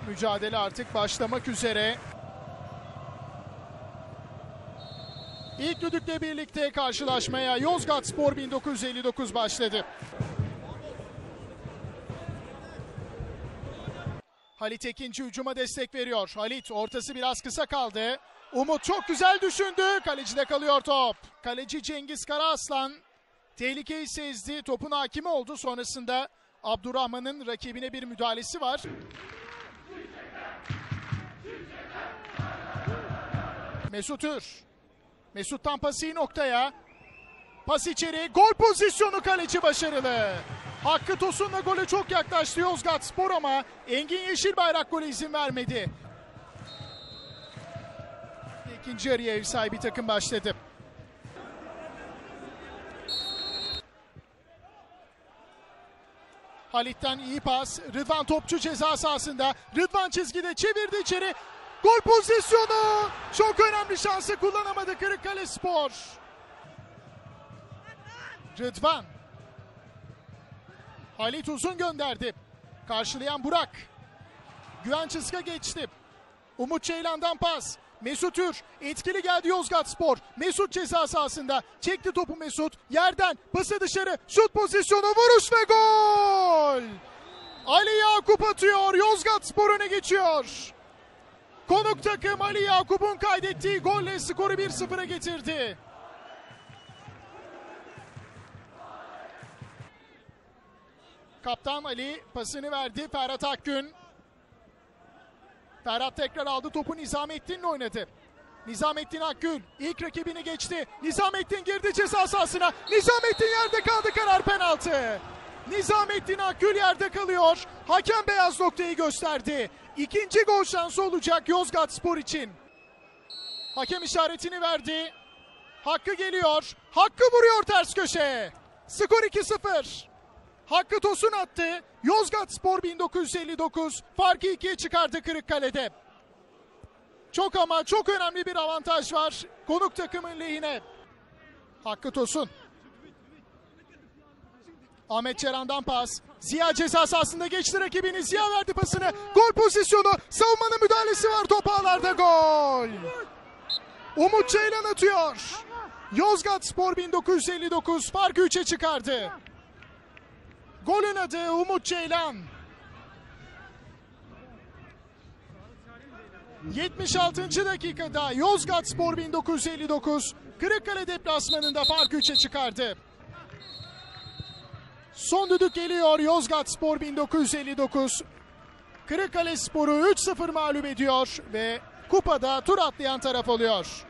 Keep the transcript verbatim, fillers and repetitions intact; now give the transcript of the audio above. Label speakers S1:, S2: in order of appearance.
S1: Mücadele artık başlamak üzere. İlk düdükle birlikte karşılaşmaya Yozgatspor bin dokuz yüz elli dokuz başladı. Halit Ekinci hücuma destek veriyor. Halit ortası biraz kısa kaldı. Umut çok güzel düşündü. Kalecide kalıyor top. Kaleci Cengiz Karaaslan tehlikeyi sezdi. Topun hakimi oldu. Sonrasında Abdurrahman'ın rakibine bir müdahalesi var. Mesut Ür. Mesut'tan pası iyi noktaya. Pas içeri. Gol pozisyonu, kaleci başarılı. Hakkı Tosun'la gole çok yaklaştı Yozgatspor ama Engin Yeşilbayrak gole izin vermedi. İkinci yarıya ev sahibi takım başladı. Halit'ten iyi pas. Rıdvan Topçu ceza sahasında. Rıdvan çizgide çevirdi içeri. Gol pozisyonu. Çok önemli şansı kullanamadı Kırıkkale-Spor. Rıdvan. Halit uzun gönderdi. Karşılayan Burak. Güven Çızka geçti. Umut Ceylan'dan pas. Mesut Ür etkili geldi Yozgatspor. Mesut ceza sahasında. Çekti topu Mesut. Yerden pası dışarı. Şut pozisyonu, vuruş ve gol. Ali Yakup atıyor. Yozgatspor öne geçiyor. Konuk takım Ali Yakup'un kaydettiği golle skoru bir sıfıra getirdi. Kaptan Ali pasını verdi. Ferhat Akgün. Ferhat tekrar aldı topu, Nizamettin'le oynadı. Nizamettin Akgül ilk rakibini geçti. Nizamettin girdi ceza sahasına. Nizamettin yerde kaldı, karar penaltı. Nizamettin Akgül yerde kalıyor. Hakem beyaz noktayı gösterdi. İkinci gol şansı olacak Yozgatspor için. Hakem işaretini verdi. Hakkı geliyor. Hakkı vuruyor ters köşe. Skor iki sıfır. Hakkı Tosun attı. Yozgatspor bin dokuz yüz elli dokuz farkı ikiye çıkardı Kırıkkale'de. Çok ama çok önemli bir avantaj var konuk takımın lehine. Hakkı Tosun. Ahmet Çeran'dan pas. Ziya ceza sahasında geçti rakibini. Ziya verdi pasını. Gol pozisyonu. Savunmanın müdahalesi var. Top ağlarda, gol. Umut Ceylan atıyor. Yozgatspor bin dokuz yüz elli dokuz farkı üçe çıkardı. Golün adı Umut Ceylan. yetmiş altıncı dakikada Yozgatspor bin dokuz yüz elli dokuz Kırıkkale deplasmanında farkı üçe çıkardı. Son düdük geliyor. Yozgatspor bin dokuz yüz elli dokuz Kırıkkalespor'u üç sıfır mağlup ediyor ve kupada tur atlayan taraf oluyor.